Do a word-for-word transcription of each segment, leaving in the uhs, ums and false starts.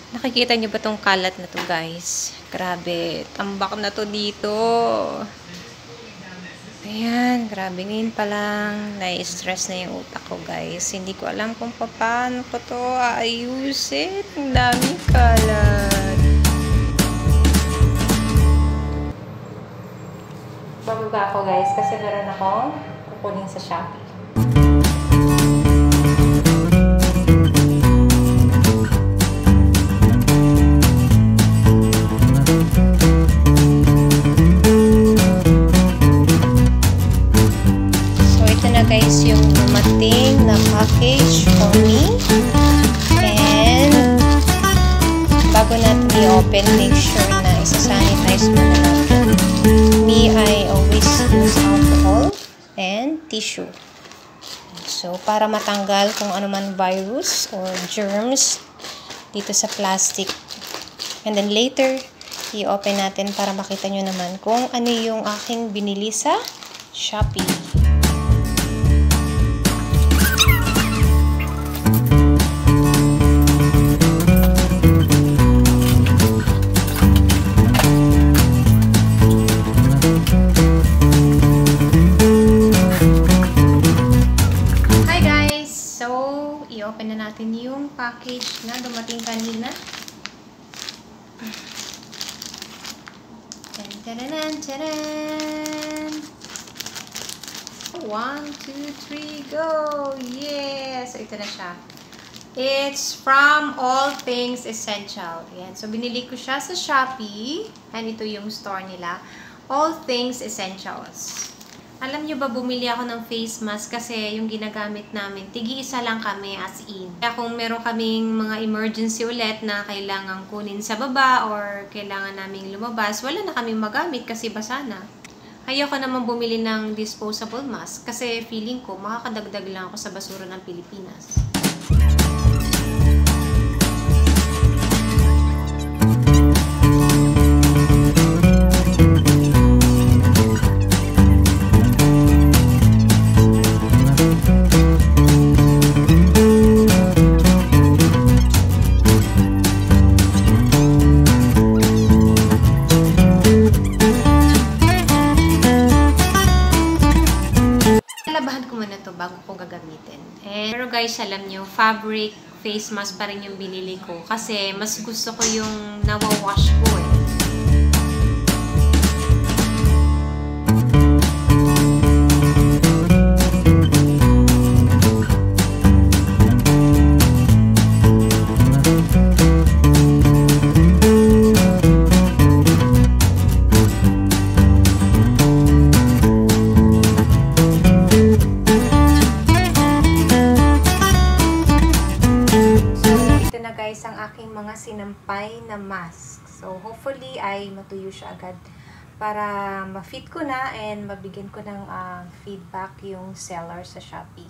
Nakikita nyo ba tong kalat na to, guys? Grabe, tambak na to dito. Ayan, grabe. Ngayon pa lang, nai-stress na yung utak ko, guys. Hindi ko alam kung paano ko to aayusin. Ang daming kalat. Bababa ako, guys, kasi meron akong kukunin sa Shopee. Guys, yung dumating na package for me. And bago natin i-open, make sure na isa-sanitize muna natin. Me, I always use alcohol and tissue. So, para matanggal kung ano man virus or germs dito sa plastic. And then later, i-open natin para makita nyo naman kung ano yung aking binili sa Shopee. I-open na natin yung package na dumating kanina. Tadadadan, tadaan! One, two, three, go! Yes! So, ito na siya. It's from All Things Essential. Yan. So, binili ko siya sa Shopee. And ito yung store nila. All Things Essentials. Alam nyo ba, bumili ako ng face mask kasi yung ginagamit namin, tigi-isa lang kami as in. Kaya kung meron kaming mga emergency ulit na kailangan kunin sa baba or kailangan naming lumabas, wala na kami magamit kasi basa na. Ayoko naman bumili ng disposable mask kasi feeling ko makakadagdag lang ako sa basura ng Pilipinas. Labahan ko muna to bago ko gagamitin. And, pero guys, alam nyo, fabric face mask pa rin yung binili ko. Kasi mas gusto ko yung nawawash ko eh. Guys, ang aking mga sinampay na mask. So, hopefully, ay matuyo siya agad para ma-fit ko na and mabigyan ko ng uh, feedback yung seller sa Shopee.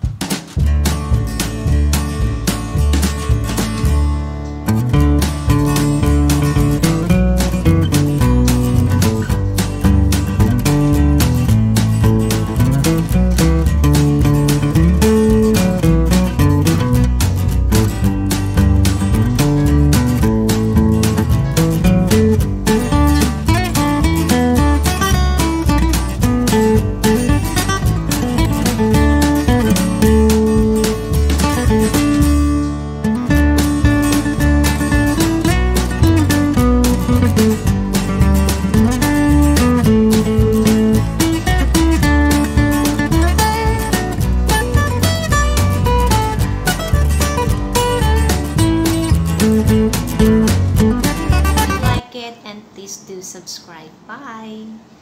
Like it and please do subscribe. Bye!